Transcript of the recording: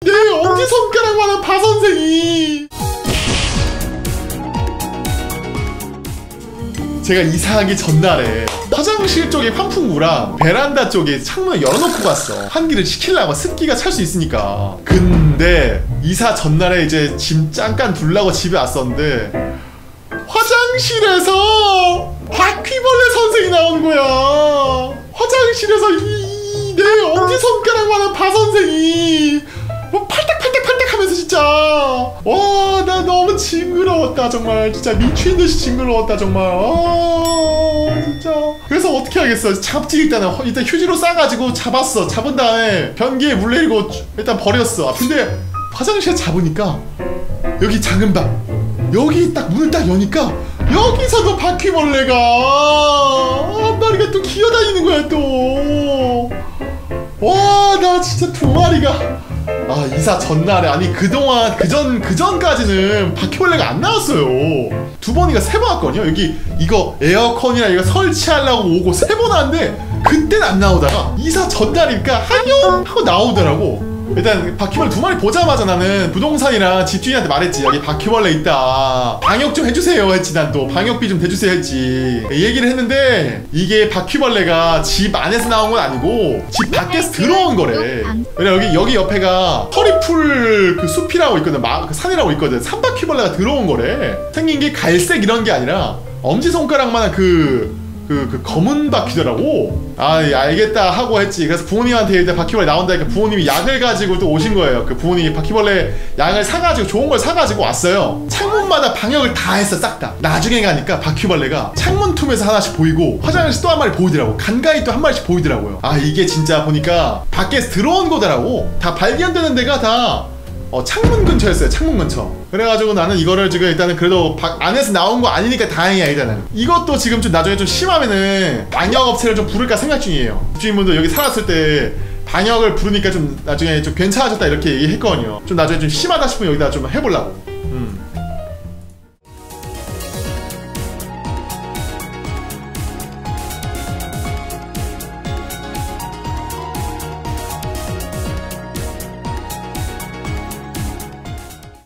내 엄지손가락만한 바선생이. 제가 이사하기 전날에 화장실 쪽에 환풍구랑 베란다 쪽에 창문을 열어놓고 갔어. 환기를 시키려고, 습기가 찰 수 있으니까. 근데 이사 전날에 이제 짐 잠깐 둘라고 집에 왔었는데 화장실에서 바퀴벌레 선생이 나온 거야. 화장실에서 내 엄지손가락만한 바선생이 뭐 팔딱팔딱팔딱 하면서 진짜 와 나 너무 징그러웠다 정말. 진짜 미친 듯이 징그러웠다 정말. 진짜. 그래서 어떻게 하겠어. 잡지. 일단 휴지로 싸가지고 잡았어. 잡은 다음에 변기에 물 내리고 일단 버렸어. 근데 화장실에 잡으니까 여기 작은 방, 여기 딱 문을 딱 여니까 여기서도 바퀴벌레가 한 마리가 또 기어다니는 거야 또. 와 나 진짜 두 마리가. 이사 전날에, 아니 그동안 그전까지는 바퀴벌레가 안 나왔어요. 두 번인가 세 번 왔거든요. 여기 이거 에어컨이나 이거 설치하려고 오고 세 번 왔는데 그때는 안 나오다가 이사 전날이니까 안녕 하고 나오더라고. 일단 바퀴벌레 두 마리 보자마자 나는 부동산이랑 집주인한테 말했지. 여기 바퀴벌레 있다, 방역 좀 해주세요 했지. 난 또 방역비 좀 대주세요 했지. 얘기를 했는데 이게 바퀴벌레가 집 안에서 나온 건 아니고 집 밖에서 들어온 거래. 왜냐 여기 옆에가 허리풀 그 숲이라고 있거든. 그 산이라고 있거든. 산바퀴벌레가 들어온 거래. 생긴 게 갈색 이런 게 아니라 엄지손가락만한 그 검은 바퀴더라고. 알겠다 하고 했지. 그래서 부모님한테 일단 바퀴벌레 나온다니까 부모님이 약을 가지고 또 오신 거예요. 그 부모님이 바퀴벌레 약을 사가지고 좋은 걸 사가지고 왔어요. 창문마다 방역을 다 했어, 싹 다. 나중에 가니까 바퀴벌레가 창문 틈에서 하나씩 보이고 화장실에서 또 한 마리 보이더라고. 간간히 또 한 마리씩 보이더라고요. 이게 진짜 보니까 밖에서 들어온 거더라고. 다 발견되는 데가 다 창문 근처였어요. 창문 근처. 그래가지고 나는 이거를 지금 일단은 그래도 안에서 나온 거 아니니까 다행이야. 일단은 이것도 지금 좀 나중에 좀 심하면은 방역업체를 좀 부를까 생각 중이에요. 집주인분도 여기 살았을 때 방역을 부르니까 좀 나중에 좀 괜찮아졌다 이렇게 얘기했거든요. 좀 나중에 좀 심하다 싶으면 여기다 좀 해보려고.